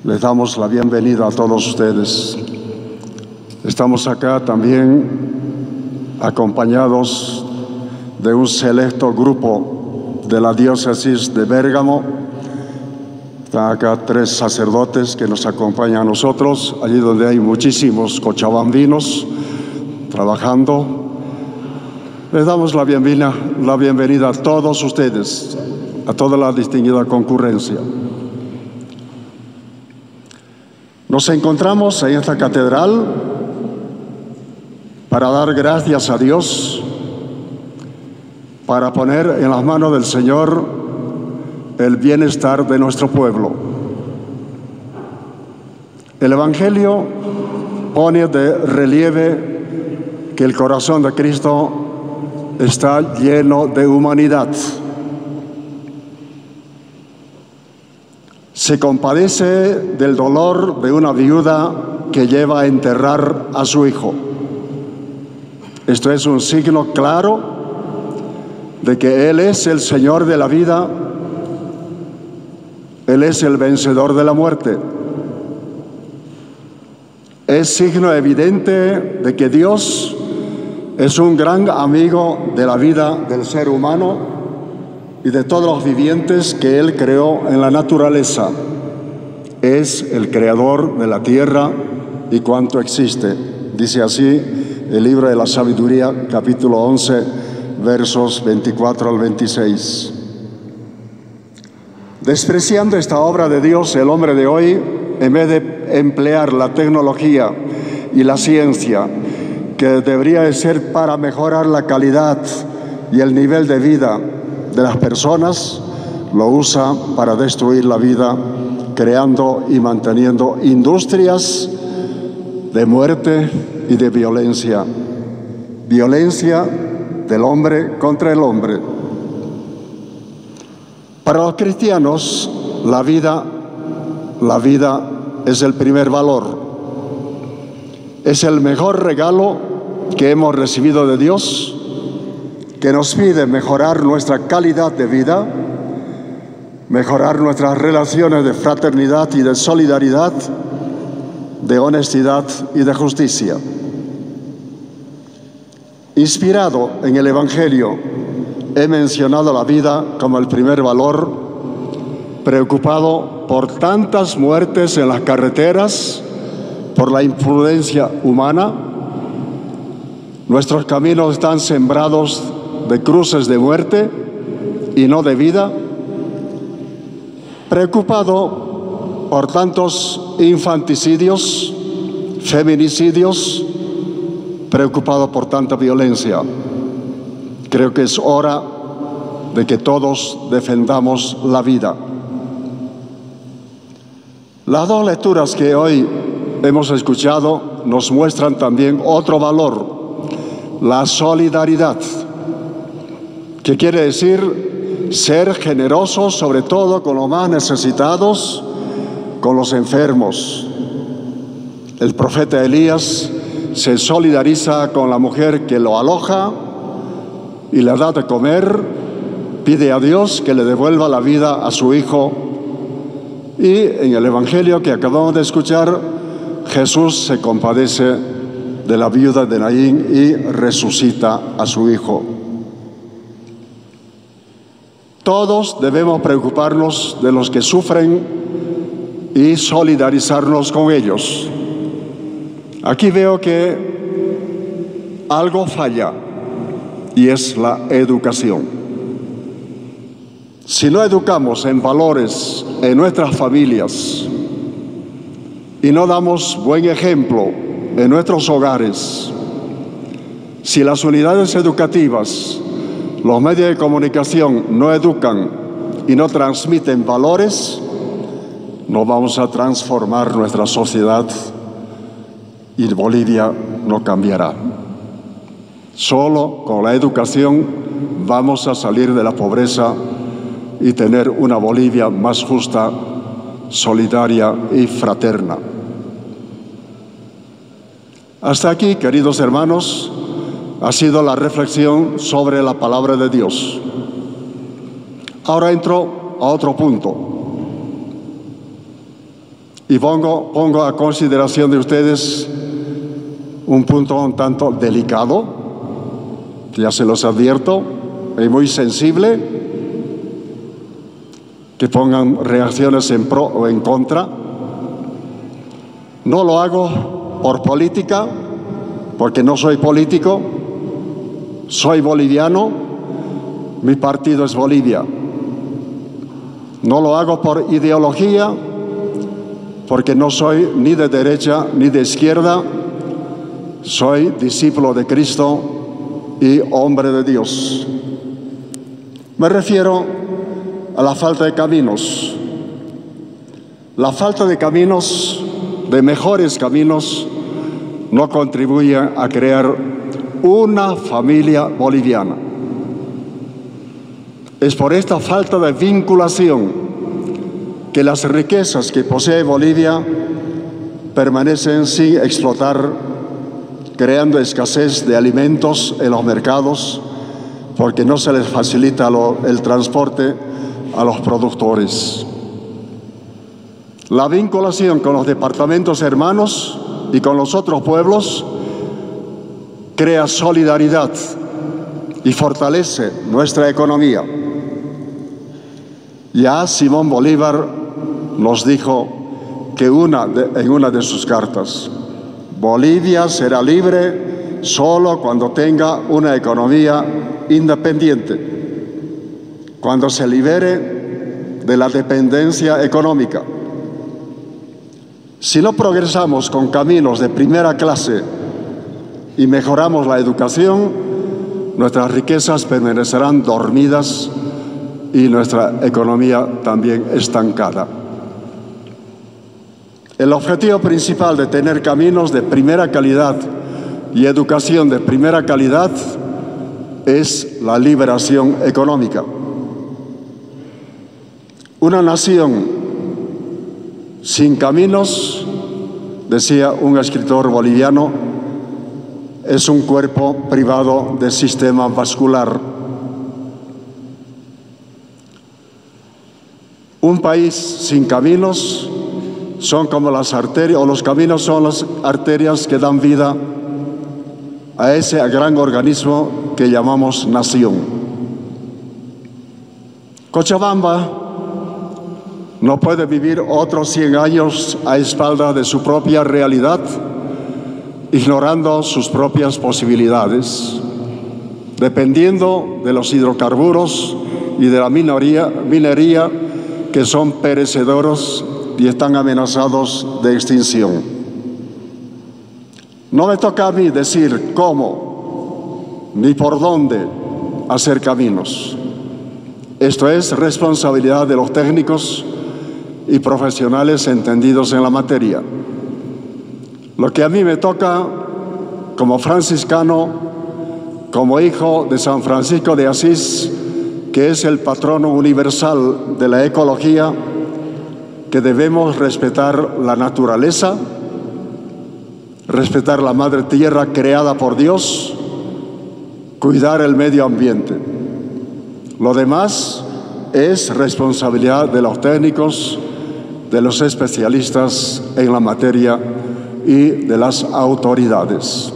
Les damos la bienvenida a todos ustedes. Estamos acá también acompañados de un selecto grupo de la diócesis de Bérgamo. Están acá 3 sacerdotes que nos acompañan a nosotros, allí donde hay muchísimos cochabambinos trabajando. Les damos la bienvenida a todos ustedes, a toda la distinguida concurrencia. Nos encontramos en esta catedral para dar gracias a Dios, para poner en las manos del Señor el bienestar de nuestro pueblo. El Evangelio pone de relieve que el corazón de Cristo está lleno de humanidad. Se compadece del dolor de una viuda que lleva a enterrar a su hijo. Esto es un signo claro de que Él es el Señor de la vida, Él es el vencedor de la muerte. Es signo evidente de que Dios es un gran amigo de la vida del ser humano y de todos los vivientes que Él creó en la naturaleza. Es el creador de la tierra y cuanto existe. Dice así el libro de la Sabiduría, capítulo 11, versos 24 al 26. Despreciando esta obra de Dios, el hombre de hoy, en vez de emplear la tecnología y la ciencia, que debería de ser para mejorar la calidad y el nivel de vida de las personas, lo usa para destruir la vida, creando y manteniendo industrias de muerte y de violencia. Violencia del hombre contra el hombre. Para los cristianos, la vida es el primer valor. Es el mejor regalo que hemos recibido de Dios, que nos pide mejorar nuestra calidad de vida, mejorar nuestras relaciones de fraternidad y de solidaridad, de honestidad y de justicia. Inspirado en el Evangelio, he mencionado la vida como el primer valor, preocupado por tantas muertes en las carreteras, por la imprudencia humana. Nuestros caminos están sembrados de cruces de muerte y no de vida. Preocupado por tantos infanticidios, feminicidios, preocupado por tanta violencia. Creo que es hora de que todos defendamos la vida. Las 2 lecturas que hoy hemos escuchado nos muestran también otro valor, la solidaridad, que quiere decir ser generosos, sobre todo con los más necesitados, con los enfermos. El profeta Elías se solidariza con la mujer que lo aloja y le da de comer, pide a Dios que le devuelva la vida a su hijo. Y en el Evangelio que acabamos de escuchar, Jesús se compadece de la viuda de Naín y resucita a su hijo. Todos debemos preocuparnos de los que sufren y solidarizarnos con ellos. Aquí veo que algo falla y es la educación. Si no educamos en valores en nuestras familias y no damos buen ejemplo en nuestros hogares, si las unidades educativas, los medios de comunicación no educan y no transmiten valores, no vamos a transformar nuestra sociedad y Bolivia no cambiará. Solo con la educación vamos a salir de la pobreza y tener una Bolivia más justa, solidaria y fraterna. Hasta aquí, queridos hermanos, ha sido la reflexión sobre la palabra de Dios. Ahora entro a otro punto. Y pongo a consideración de ustedes un punto un tanto delicado, ya se los advierto, y muy sensible, que pongan reacciones en pro o en contra. No lo hago por política, porque no soy político, soy boliviano, mi partido es Bolivia. No lo hago por ideología, porque no soy ni de derecha ni de izquierda, soy discípulo de Cristo y hombre de Dios. Me refiero a la falta de caminos. La falta de caminos, de mejores caminos, no contribuye a crear una familia boliviana. Es por esta falta de vinculación que las riquezas que posee Bolivia permanecen sin explotar, creando escasez de alimentos en los mercados, porque no se les facilita el transporte a los productores. La vinculación con los departamentos hermanos y con los otros pueblos crea solidaridad y fortalece nuestra economía. Ya Simón Bolívar nos dijo que en una de sus cartas: Bolivia será libre solo cuando tenga una economía independiente, cuando se libere de la dependencia económica. Si no progresamos con caminos de primera clase y mejoramos la educación, nuestras riquezas permanecerán dormidas y nuestra economía también estancada. El objetivo principal de tener caminos de primera calidad y educación de primera calidad es la liberación económica. Una nación sin caminos, decía un escritor boliviano, es un cuerpo privado del sistema vascular. Un país sin caminos son como las arterias, o los caminos son las arterias que dan vida a ese gran organismo que llamamos nación. Cochabamba no puede vivir otros 100 años a espaldas de su propia realidad, ignorando sus propias posibilidades, dependiendo de los hidrocarburos y de la minería que son perecederos y están amenazados de extinción. No me toca a mí decir cómo ni por dónde hacer caminos. Esto es responsabilidad de los técnicos y profesionales entendidos en la materia. Lo que a mí me toca como franciscano, como hijo de San Francisco de Asís, que es el patrono universal de la ecología, que debemos respetar la naturaleza, respetar la madre tierra creada por Dios, cuidar el medio ambiente. Lo demás es responsabilidad de los técnicos, de los especialistas en la materia y de las autoridades.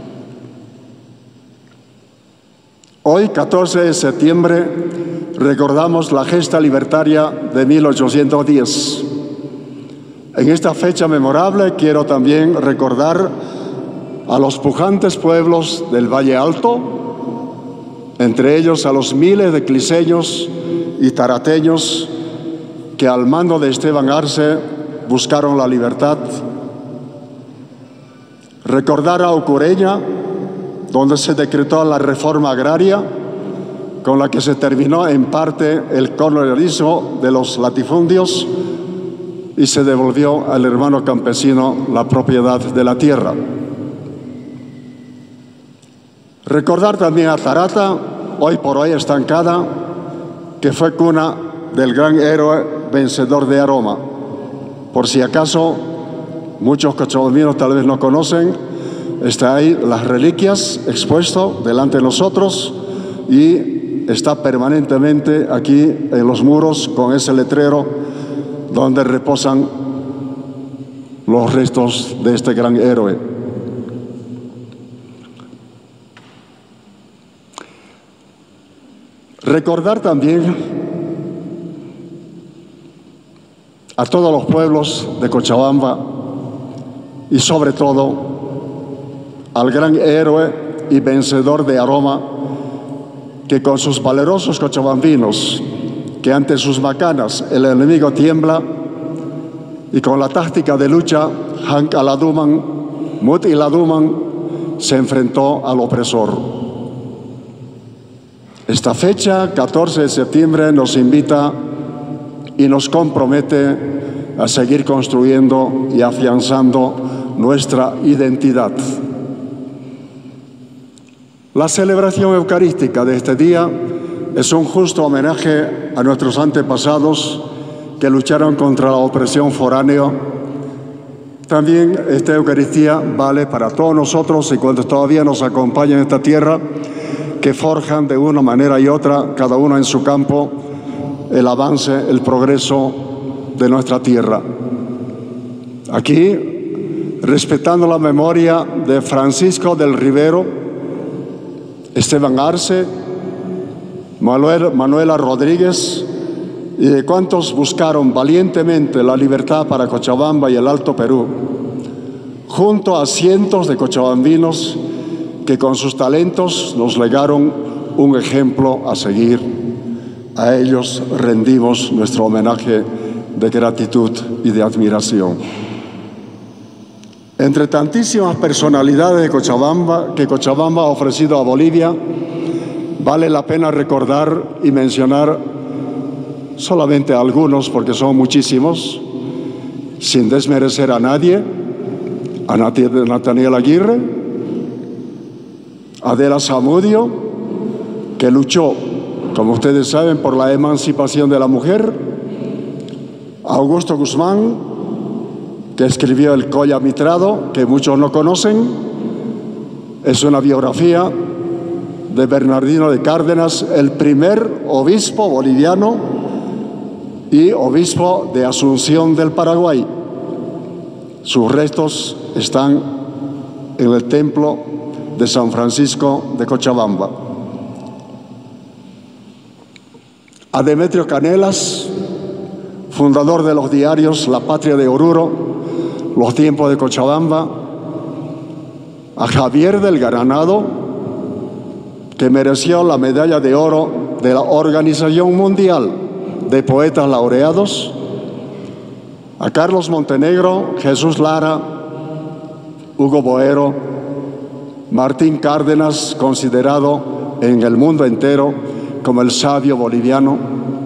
Hoy, 14 de septiembre, recordamos la gesta libertaria de 1810. En esta fecha memorable quiero también recordar a los pujantes pueblos del Valle Alto, entre ellos a los miles de cliseños y tarateños que al mando de Esteban Arce buscaron la libertad. Recordar a Ucureña, donde se decretó la reforma agraria, con la que se terminó en parte el colonialismo de los latifundios y se devolvió al hermano campesino la propiedad de la tierra. Recordar también a Tarata, hoy por hoy estancada, que fue cuna del gran héroe vencedor de Aroma. Por si acaso muchos cochabambinos tal vez no conocen, está ahí las reliquias expuesto delante de nosotros y está permanentemente aquí en los muros con ese letrero donde reposan los restos de este gran héroe. Recordar también a todos los pueblos de Cochabamba y sobre todo al gran héroe y vencedor de Aroma, que con sus valerosos cochabambinos, que ante sus macanas el enemigo tiembla, y con la táctica de lucha, Hank Aladuman, Mut Iladuman, se enfrentó al opresor. Esta fecha, 14 de septiembre, nos invita y nos compromete a seguir construyendo y afianzando nuestra identidad. La celebración eucarística de este día es un justo homenaje a nuestros antepasados que lucharon contra la opresión foránea. También esta Eucaristía vale para todos nosotros y cuantos todavía nos acompañan en esta tierra, que forjan de una manera y otra, cada uno en su campo, el avance, el progreso de nuestra tierra. Aquí, respetando la memoria de Francisco del Rivero, Esteban Arce, Manuela Rodríguez y de cuantos buscaron valientemente la libertad para Cochabamba y el Alto Perú, junto a cientos de cochabambinos que con sus talentos nos legaron un ejemplo a seguir. A ellos rendimos nuestro homenaje de gratitud y de admiración. Entre tantísimas personalidades de Cochabamba que Cochabamba ha ofrecido a Bolivia, vale la pena recordar y mencionar solamente algunos, porque son muchísimos, sin desmerecer a nadie: a Nathaniel Aguirre, Adela Zamudio, que luchó, como ustedes saben, por la emancipación de la mujer; Augusto Guzmán, que escribió el Colla Mitrado, que muchos no conocen. Es una biografía de Bernardino de Cárdenas, el primer obispo boliviano y obispo de Asunción del Paraguay. Sus restos están en el templo de San Francisco de Cochabamba. A Demetrio Canelas, fundador de los diarios La Patria de Oruro, Los Tiempos de Cochabamba; a Javier del Granado, que mereció la medalla de oro de la Organización Mundial de Poetas Laureados; a Carlos Montenegro, Jesús Lara, Hugo Boero, Martín Cárdenas, considerado en el mundo entero como el sabio boliviano;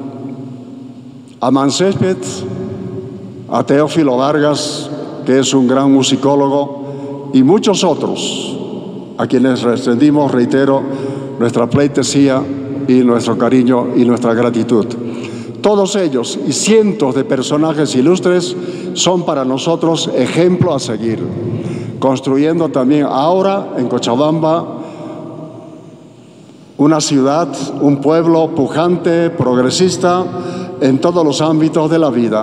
a Mancésped, a Teófilo Vargas, que es un gran musicólogo, y muchos otros, a quienes rendimos, reitero, nuestra pleitesía y nuestro cariño y nuestra gratitud. Todos ellos y cientos de personajes ilustres son para nosotros ejemplo a seguir, construyendo también ahora en Cochabamba una ciudad, un pueblo pujante, progresista en todos los ámbitos de la vida.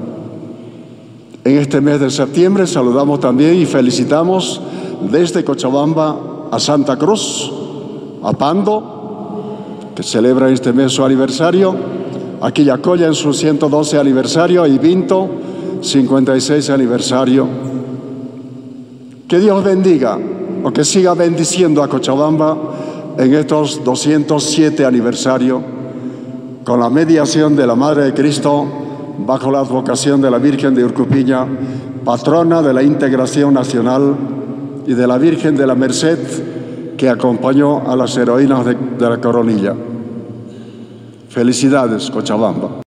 En este mes de septiembre saludamos también y felicitamos desde Cochabamba a Santa Cruz, a Pando, que celebra este mes su aniversario, a Quillacoya en su 112 aniversario, y Vinto, 56 aniversario. Que Dios bendiga o que siga bendiciendo a Cochabamba en estos 207 aniversarios, con la mediación de la Madre de Cristo, bajo la advocación de la Virgen de Urcupiña, patrona de la integración nacional, y de la Virgen de la Merced, que acompañó a las heroínas de la Coronilla. Felicidades, Cochabamba.